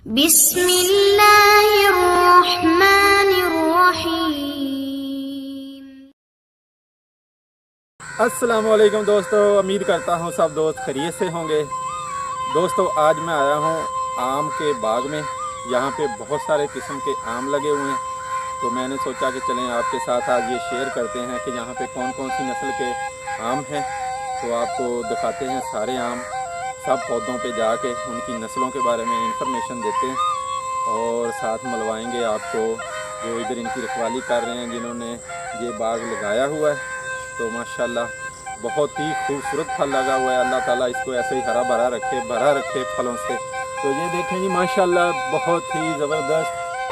बिस्मिल्लाहिर्रहमानिर्रहीम। अस्सलाम वालेकुम दोस्तों, उम्मीद करता हूँ सब दोस्त खैरियत से होंगे। दोस्तों आज मैं आया हूँ आम के बाग में। यहाँ पे बहुत सारे किस्म के आम लगे हुए हैं, तो मैंने सोचा कि चलें आपके साथ आज ये शेयर करते हैं कि यहाँ पे कौन कौन सी नस्ल के आम हैं। तो आपको दिखाते हैं सारे आम, सब पौधों पे जाके उनकी नस्लों के बारे में इंफॉर्मेशन देते हैं और साथ मिलवाएंगे आपको जो इधर इनकी रखवाली कर रहे हैं, जिन्होंने ये बाग लगाया हुआ है। तो माशाल्लाह बहुत ही खूबसूरत फल लगा हुआ है। अल्लाह ताला इसको ऐसे ही हरा भरा रखे फलों से। तो ये देखें जी माशाल्लाह बहुत ही ज़बरदस्त।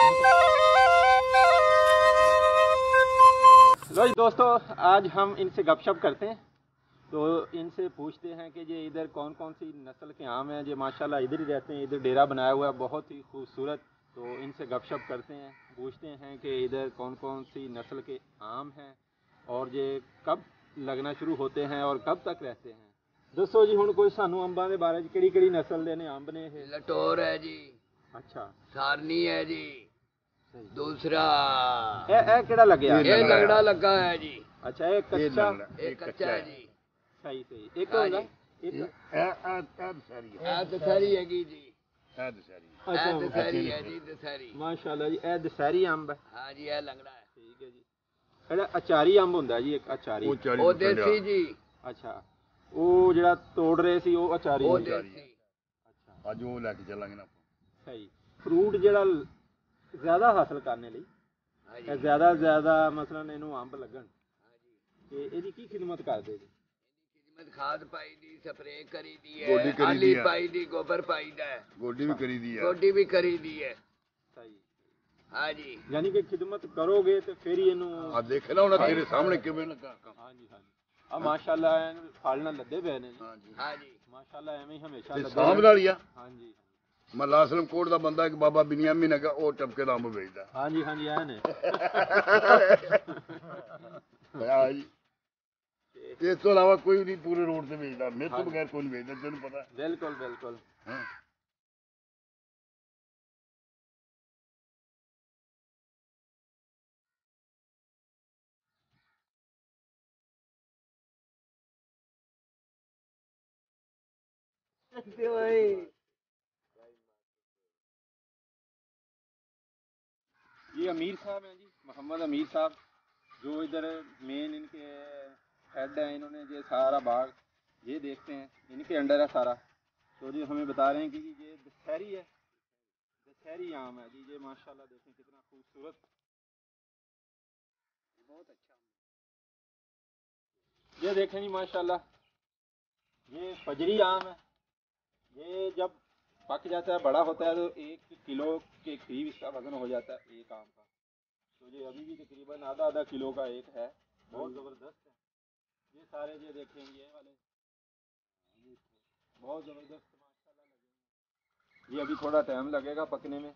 लो जी दोस्तों, आज हम इनसे गपशप करते हैं, तो इनसे पूछते हैं कि ये इधर कौन कौन सी नस्ल के आम हैं। ये माशाल्लाह इधर ही रहते हैं, इधर डेरा बनाया हुआ है, बहुत ही खूबसूरत। तो इनसे गपशप करते हैं, पूछते हैं कि इधर कौन कौन सी नस्ल के आम हैं और ये कब लगना शुरू होते हैं और कब तक रहते हैं। दसो जी हुण कोई सानू अंबां दे बारे च किहड़ी नस्ल दे ने अंब ने? ये लटोर है जी, अच्छा, सारनी है जी, दूसरा ए केड़ा लगया? ये लगड़ा लगा है जी। अच्छा, ये कच्चा, एक कच्चा है जी। सही सही। एक हाँ होगा जी। एक दशहरी हैगी जी, अच्छा दशहरी है जी, दशहरी। माशाल्लाह जी, ए दशहरी अंब है। हाँ जी, ये लगड़ा है। ठीक है जी। ਜਿਹੜਾ ਅਚਾਰੀ ਅੰਬ ਹੁੰਦਾ ਜੀ, ਇੱਕ ਅਚਾਰੀ। वो देसी जी, ਅੱਛਾ, ਉਹ ਜਿਹੜਾ ਤੋੜ ਰਹੇ ਸੀ ਉਹ ਅਚਾਰੀ वो ਸੀ। देसी। ਅੱਛਾ, ਅੱਜ ਉਹ ਲੈ ਕੇ ਚੱਲਾਂਗੇ ਨਾ ਆਪਾਂ। ਸਹੀ। ਫਰੂਟ ਜਿਹੜਾ ਜ਼ਿਆਦਾ ਹਾਸਲ ਕਰਨ ਲਈ हाँ जी। ਜ਼ਿਆਦਾ ਮਸਲਨ ਇਹਨੂੰ ਅੰਬ ਲੱਗਣ ਤੇ ਇਹਦੀ ਕੀ ਖਿਦਮਤ ਕਰਦੇ ਜੀ? खिदमत खाद पाई दी, स्प्रे करी दी गोडी है, करी आली दी है। पाई दी, गोबर पाई दा है, ਗੋਡੀ ਵੀ ਕਰੀ ਦੀ ਆ। गोडी भी करी दी है। ਸਹੀ। हाँ जी। ਯਾਨੀ ਕਿ ਖਿਦਮਤ ਕਰੋਗੇ ਤੇ ਫਿਰ ਹੀ ਇਹਨੂੰ। ਆ ਦੇਖ ਲੈ ਹੁਣ ਤੇਰੇ ਸਾਹਮਣੇ ਕਿਵੇਂ ਲੱਗਾ ਕੰਮ। ਹਾਂਜੀ ਹਾਂਜੀ। ਆ ਮਾਸ਼ਾਅੱਲਾ ਇਹਨੂੰ ਫਲ ਨਾਲ ਲੱਦੇ ਪਏ ਨੇ ਜੀ। ਹਾਂਜੀ हाँ जी। ਮਾਸ਼ਾਅੱਲਾ ਐਵੇਂ ਹੀ ਹਮੇਸ਼ਾ ਤੇ ਲੱਦੇ ਸਾਂਭ ਰਹਿਣ। ਵਾਲੀ ਆ। ਹਾਂਜੀ ਮੱਲਾ ਅਸਲਮ ਕੋਟ ਦਾ ਬੰਦਾ ਇੱਕ ਬਾਬਾ ਬਿਨਿਆਮੀਨ ਹੈਗਾ, ਉਹ ਟਪਕੇ ਦਾ ਅੰਬ ਵੇਚਦਾ। ਹਾਂਜੀ ਹਾਂਜੀ ਐ ਨੇ। ਹਾਂ ਜੀ। ਇਸ ਤੋਂ ਇਲਾਵਾ ਕੋਈ ਨਹੀਂ ਪੂਰੇ ਰੋਡ ਤੇ ਵੇਚਦਾ, ਮੇਰੇ ਤੋਂ ਬਗੈਰ ਕੋਈ ਨਹੀਂ ਵੇਚਦਾ, ਤੈਨੂੰ ਪਤਾ। ਬਿਲਕੁਲ ਬਿਲਕੁਲ। ਹਾਂ ये अमीर साहब हैं जी, मोहम्मद अमीर साहब, जो इधर मेन इनके हेड हैं। इन्होंने ये सारा बाग ये देखते हैं, इनके अंडर है सारा। तो जी हमें बता रहे हैं कि ये दशहरी है, दशहरी आम है जी। ये माशाल्लाह देखें कितना खूबसूरत, बहुत अच्छा। ये देखें जी माशाल्लाह, ये फजरी आम है। ये जब पक जाता है, बड़ा होता है, तो 1 किलो के करीब इसका वजन हो जाता है एक आम का। तो ये अभी भी तकरीबन आधा किलो का एक है, बहुत ज़बरदस्त है। ये सारे ये देखें, ये वाले बहुत ज़बरदस्त माशाल्लाह लगे हैं। ये अभी थोड़ा टाइम लगेगा पकने में।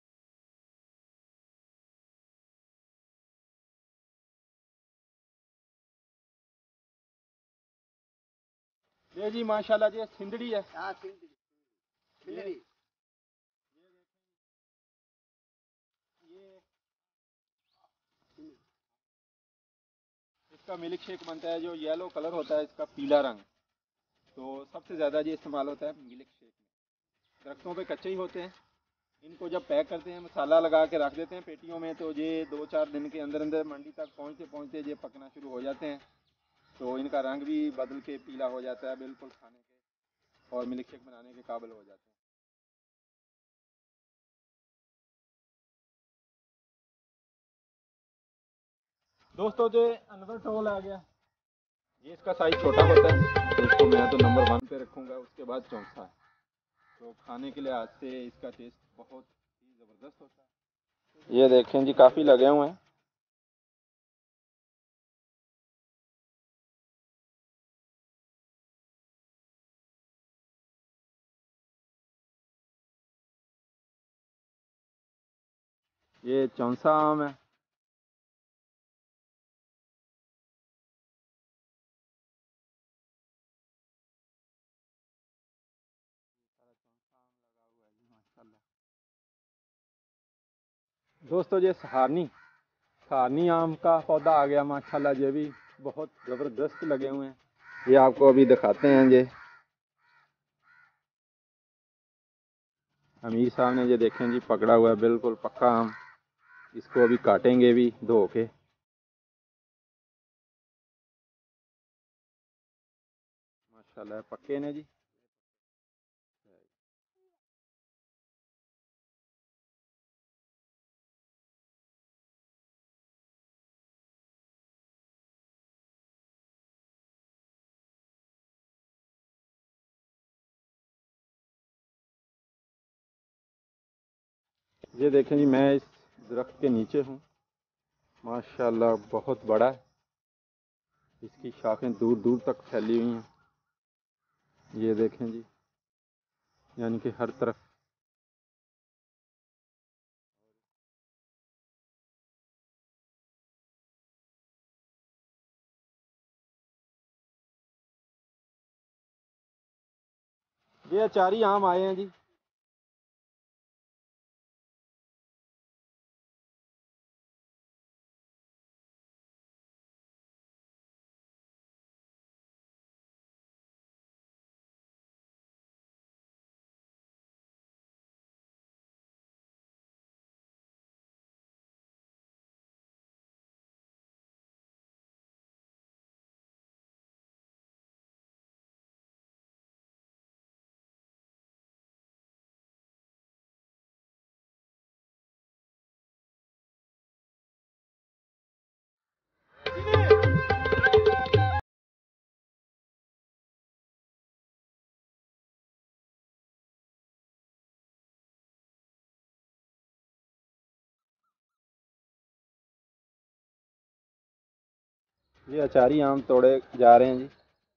ये जी माशाल्लाह ये सिंदड़ी है। हाँ, सिंदड़ी। ये इसका मिल्क शेक बनता है, जो येलो कलर होता है इसका, पीला रंग। तो सबसे ज़्यादा ये इस्तेमाल होता है मिल्क शेक में। दरख्तों पे कच्चे ही होते हैं, इनको जब पैक करते हैं, मसाला लगा के रख देते हैं पेटियों में, तो ये 2-4 दिन के अंदर अंदर मंडी तक पहुँचते पहुँचते ये पकना शुरू हो जाते हैं। तो इनका रंग भी बदल के पीला हो जाता है बिल्कुल खाने के, और मिल्क शेक बनाने के काबिल हो जाते हैं। दोस्तों जो अनवर टोल आ गया, ये इसका साइज़ छोटा होता है, तो इसको मैं तो नंबर 1 पे रखूँगा, उसके बाद चौथा है। तो खाने के लिहाज से इसका टेस्ट बहुत ही ज़बरदस्त होता है। ये देखें जी काफ़ी लगे हुए हैं। ये चौंसा आम है। दोस्तों ये सहारनी आम का पौधा आ गया माशाल्लाह। ये भी बहुत ज़बरदस्त लगे हुए हैं। ये आपको अभी दिखाते हैं। ये अमीर साहब ने ये देखें जी पकड़ा हुआ है बिल्कुल पक्का आम। इसको अभी काटेंगे भी धो के। माशाल्लाह पक्के ने जी। ये देखें जी मैं इस दरख्त के नीचे हूँ। माशाल्लाह बहुत बड़ा है। इसकी शाखें दूर दूर तक फैली हुई हैं। ये देखें जी यानी कि हर तरफ। ये अचारी आम आए हैं जी। ये अचारी आम तोड़े जा रहे हैं जी।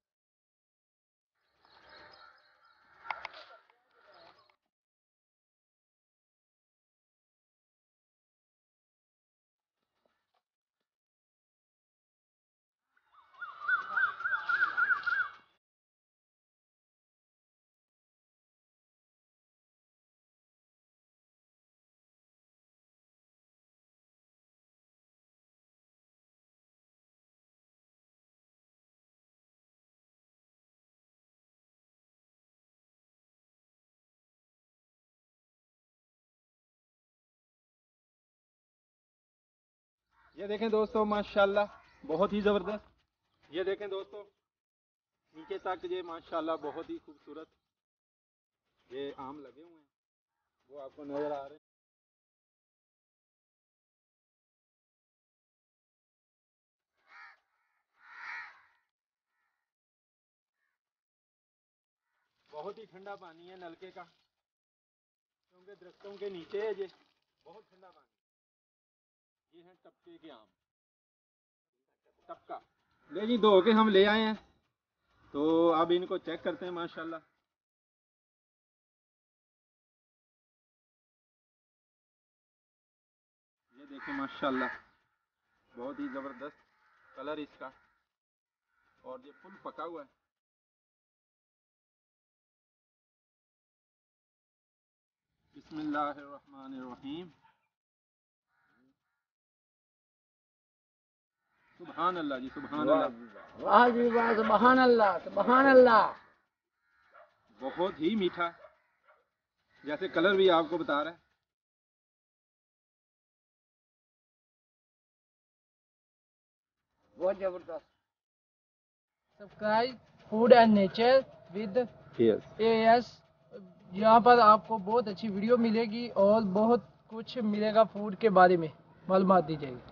ये देखें दोस्तों माशाल्लाह बहुत ही ज़बरदस्त। ये देखें दोस्तों नीचे तक ये माशाल्लाह बहुत ही खूबसूरत ये आम लगे हुए हैं। वो आपको नज़र आ रहे हैं। बहुत ही ठंडा पानी है नलके का, क्योंकि दरख्तों के नीचे है ये। बहुत ठंडा पानी। ये है टपके के आम। टपका ले जी धो के हम ले आए हैं। तो अब इनको चेक करते हैं माशाल्लाह। ये देखें माशाल्लाह बहुत ही ज़बरदस्त कलर इसका। और ये फुल पका हुआ है। बिस्मिल्लाहिर्रहमानिर्रहीम। सुभान अल्लाह जी सुभान अल्लाह। वाह जी वाह, सुभान अल्लाह सुभान अल्लाह। बहुत ही मीठा, जैसे कलर भी आपको बता रहा है। बहुत जबरदस्त। Subscribe food and nature with AS। यहाँ पर आपको बहुत अच्छी वीडियो मिलेगी और बहुत कुछ मिलेगा फूड के बारे में मालूमात दी जाएगी।